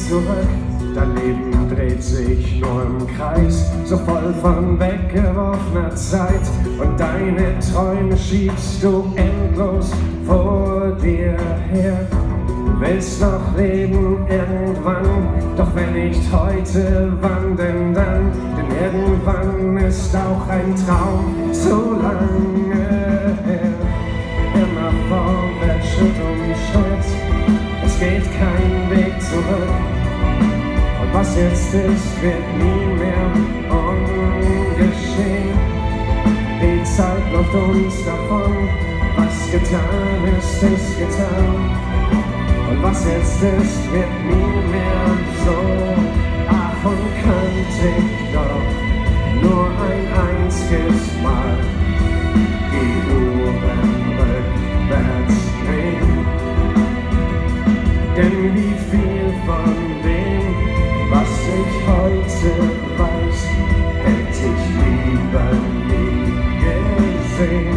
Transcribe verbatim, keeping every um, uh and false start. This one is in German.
zurück. Dein Leben dreht sich nur im Kreis, so voll von weggeworfener Zeit. Und deine Träume schiebst du endlos vor dir her. Du willst noch leben irgendwann, doch wenn nicht heute, wann denn dann? Denn irgendwann ist auch ein Traum so lange her. Immer vorwärts, Schritt um Schritt, es geht kein Weg zurück. Und was jetzt ist, wird nie mehr ungeschehen. Die Zeit läuft uns davon, was getan ist, ist getan. Und was jetzt ist, wird nie mehr so. Ach, und könnte ich doch nur ein einziges Mal die Uhren rückwärts drehen. Denn wie viel von dem, was ich heute weiß, hätte ich lieber nie gesehen.